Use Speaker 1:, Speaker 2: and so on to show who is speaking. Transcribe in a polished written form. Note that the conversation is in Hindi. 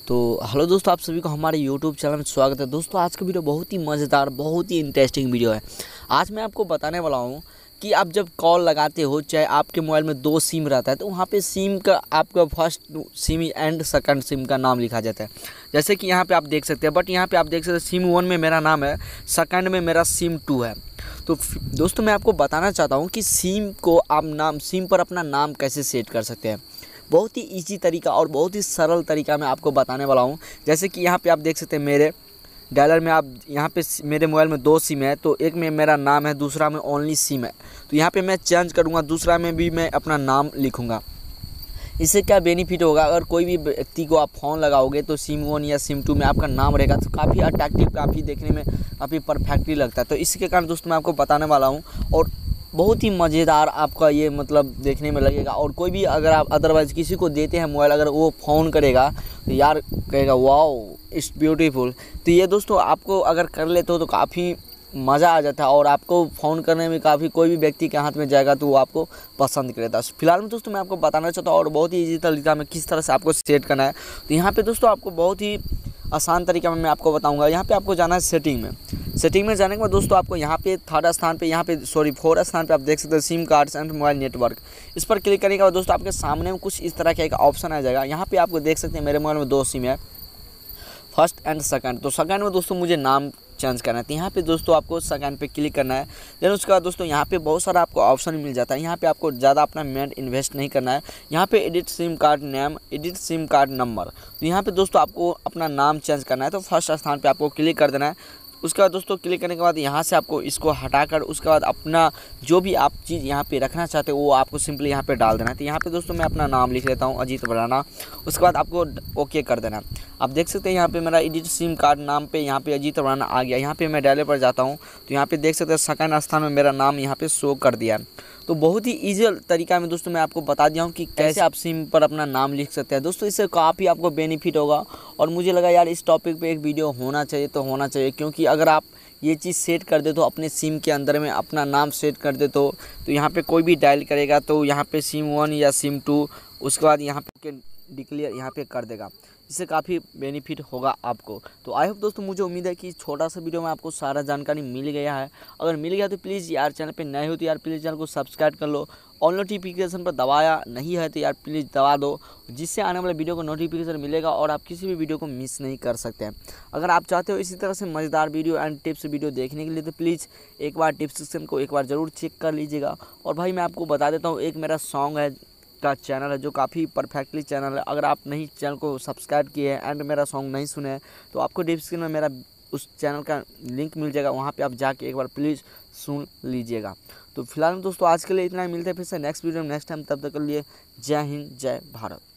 Speaker 1: तो हेलो दोस्तों, आप सभी को हमारे यूट्यूब चैनल में स्वागत है। दोस्तों आज का वीडियो बहुत ही मज़ेदार, बहुत ही इंटरेस्टिंग वीडियो है। आज मैं आपको बताने वाला हूँ कि आप जब कॉल लगाते हो, चाहे आपके मोबाइल में 2 सिम रहता है, तो वहाँ पे सिम का आपका first SIM and second SIM का नाम लिखा जाता है। जैसे कि यहाँ पे आप देख सकते हैं, बट यहाँ पे आप देख सकते हैं सिम 1 में मेरा नाम है, सेकंड में मेरा सिम 2 है। तो दोस्तों मैं आपको बताना चाहता हूँ कि सिम को आप सिम पर अपना नाम कैसे सेट कर सकते हैं। बहुत ही इजी तरीका और बहुत ही सरल तरीका मैं आपको बताने वाला हूँ। जैसे कि यहाँ पे आप देख सकते हैं मेरे डायलर में, आप यहाँ पे मेरे मोबाइल में 2 सिम है, तो एक में मेरा नाम है, दूसरा में ओनली सिम है। तो यहाँ पे मैं चेंज करूँगा, दूसरा में भी मैं अपना नाम लिखूँगा। इससे क्या बेनिफिट होगा, अगर कोई भी व्यक्ति को आप फ़ोन लगाओगे तो सिम 1 या सिम 2 में आपका नाम रहेगा, तो काफ़ी अट्रैक्टिव, काफ़ी देखने में काफ़ी परफेक्टली लगता है। तो इसके कारण दोस्तों मैं आपको बताने वाला हूँ, और बहुत ही मज़ेदार आपका ये मतलब देखने में लगेगा। और कोई भी अगर आप अदरवाइज़ किसी को देते हैं मोबाइल, अगर वो फ़ोन करेगा तो यार कहेगा वाओ इट्स ब्यूटीफुल। तो ये दोस्तों आपको अगर कर लेते हो तो काफ़ी मज़ा आ जाता है, और आपको फ़ोन करने में काफ़ी, कोई भी व्यक्ति के हाथ में जाएगा तो वो आपको पसंद करेगा। फिलहाल में दोस्तों मैं आपको बताना चाहता हूँ, और बहुत ही ईजी तरीका में किस तरह से आपको सेट करना है। तो यहाँ पे दोस्तों आपको बहुत ही आसान तरीका में मैं आपको बताऊंगा। यहाँ पे आपको जाना है सेटिंग में। सेटिंग में जाने के बाद दोस्तों आपको यहाँ पे 4 स्थान पे आप देख सकते हैं SIM cards and mobile network. इस पर क्लिक करने के बाद दोस्तों आपके सामने में कुछ इस तरह का एक ऑप्शन आ जाएगा। यहाँ पे आपको देख सकते हैं मेरे मोबाइल में 2 सिम है, फर्स्ट एंड सेकंड। तो सेकंड में दोस्तों मुझे नाम चेंज करना है, तो यहाँ पे दोस्तों आपको सेकंड पे क्लिक करना है। देन उसके बाद दोस्तों यहाँ पे बहुत सारा आपको ऑप्शन मिल जाता है। यहाँ पे आपको ज़्यादा अपना मिनट इन्वेस्ट नहीं करना है। यहाँ पे edit SIM card name, edit SIM card number, तो यहाँ पे दोस्तों आपको अपना नाम चेंज करना है। तो फर्स्ट स्थान पे आपको क्लिक कर देना है। उसके बाद दोस्तों क्लिक करने के बाद यहाँ से आपको इसको हटाकर उसके बाद अपना जो भी आप चीज़ यहाँ पे रखना चाहते हो वो आपको सिंपली यहाँ पे डाल देना है। तो यहाँ पे दोस्तों मैं अपना नाम लिख लेता हूँ, अजीत भराना। उसके बाद आपको ओके कर देना। आप देख सकते हैं यहाँ पे मेरा एडिट सिम कार्ड नाम पे यहाँ पे अजीत भराना आ गया। यहाँ पे मैं डायलर पर जाता हूँ तो यहाँ पे देख सकते हैं सेकंड स्थान में मेरा नाम यहाँ पे शो कर दिया है। तो बहुत ही ईजी तरीका में दोस्तों मैं आपको बता दिया हूँ कि कैसे आप सिम पर अपना नाम लिख सकते हैं। दोस्तों इससे काफ़ी आपको बेनिफिट होगा, और मुझे लगा यार इस टॉपिक पे एक वीडियो होना चाहिए, तो होना चाहिए, क्योंकि अगर आप ये चीज़ सेट कर दे तो अपने सिम के अंदर में अपना नाम सेट कर दे तो यहाँ पे कोई भी डायल करेगा तो यहाँ पे सिम 1 या सिम 2 उसके बाद यहाँ पे डिक्लेयर यहाँ पे कर देगा। इससे काफ़ी बेनिफिट होगा आपको। तो आई होप दोस्तों, मुझे उम्मीद है कि छोटा सा वीडियो में आपको सारा जानकारी मिल गया है। अगर मिल गया तो प्लीज़ यार चैनल पे नए हो तो यार प्लीज़ चैनल को सब्सक्राइब कर लो, और नोटिफिकेशन पर दबाया नहीं है तो यार प्लीज़ दबा दो, जिससे आने वाले वीडियो को नोटिफिकेशन मिलेगा और आप किसी भी वीडियो को मिस नहीं कर सकते हैं। अगर आप चाहते हो इसी तरह से मज़ेदार वीडियो एंड टिप्स वीडियो देखने के लिए तो प्लीज़ एक बार डिस्क्रिप्शन को एक बार ज़रूर चेक कर लीजिएगा। और भाई मैं आपको बता देता हूँ, एक मेरा सॉन्ग है का चैनल है जो काफ़ी परफेक्टली चैनल है। अगर आप नहीं चैनल को सब्सक्राइब किए हैं एंड मेरा सॉन्ग नहीं सुने हैं तो आपको डिस्क्रिप्शन में मेरा उस चैनल का लिंक मिल जाएगा, वहाँ पे आप जाके एक बार प्लीज़ सुन लीजिएगा। तो फिलहाल दोस्तों आज के लिए इतना ही, मिलते हैं फिर से नेक्स्ट वीडियो में नेक्स्ट टाइम। तब तक के लिए जय हिंद, जय भारत।